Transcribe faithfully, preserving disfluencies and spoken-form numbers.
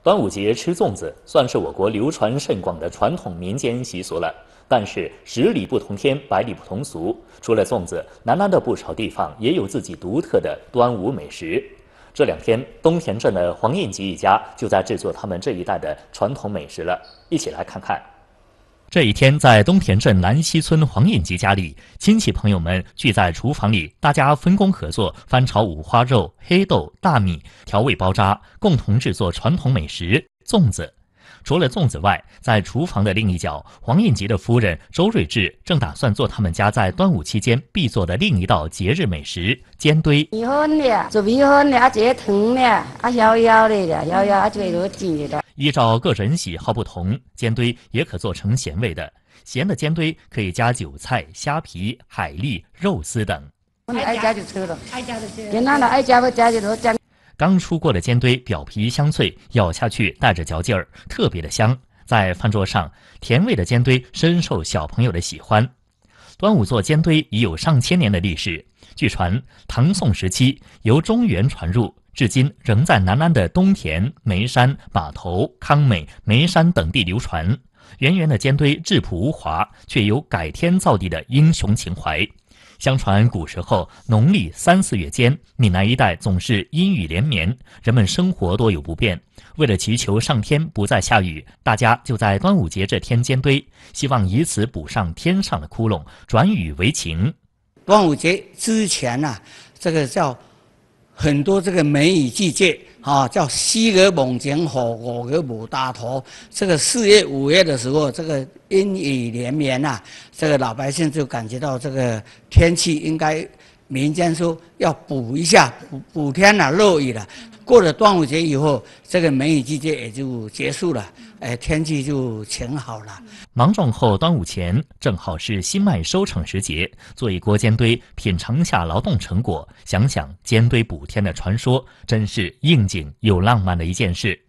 端午节吃粽子算是我国流传甚广的传统民间习俗了。但是十里不同天，百里不同俗。除了粽子，南安的不少地方也有自己独特的端午美食。这两天，东田镇的黄应吉一家就在制作他们这一代的传统美食了。一起来看看。这一天，在东田镇南溪村黄应吉家里，亲戚朋友们聚在厨房里，大家分工合作，翻炒五花肉、黑豆、大米，调味包扎，共同制作传统美食粽子。除了粽子外，在厨房的另一角，黄应吉的夫人周瑞智正打算做他们家在端午期间必做的另一道节日美食煎堆。 米粉的，做米粉的，啊，这汤的，啊，摇摇的，摇摇啊，这个煎的。 依照个人喜好不同，煎堆也可做成咸味的。咸的煎堆可以加韭菜、虾皮、海蛎、肉丝等。 爱加就吃了，爱加就吃。跟那的爱加不加就多加。 刚出锅的煎堆表皮香脆，咬下去带着嚼劲儿，特别的香。在饭桌上，甜味的煎堆深受小朋友的喜欢。端午做煎堆已有上千年的历史，据传唐宋时期由中原传入，至今仍在南安的东田、眉山、码头、康美、眉山等地流传。圆圆的煎堆质朴无华，却有改天造地的英雄情怀。相传古时候农历三四月间，闽南一带总是阴雨连绵，人们生活多有不便。为了祈求上天不再下雨，大家就在端午节这天煎堆，希望以此补上天上的窟窿，转雨为晴。 端午节之前啊，这个叫很多这个梅雨季节啊，叫西儿猛前火，我儿母大头。这个四月、五月的时候，这个阴雨连绵啊，这个老百姓就感觉到这个天气应该，民间说要补一下，补补天了，落雨了。过了端午节以后，这个梅雨季节也就结束了，哎，天气就晴好了。 芒种后端午前，正好是新麦收成时节，做一锅煎堆，品尝下劳动成果，想想煎堆补天的传说，真是应景又浪漫的一件事。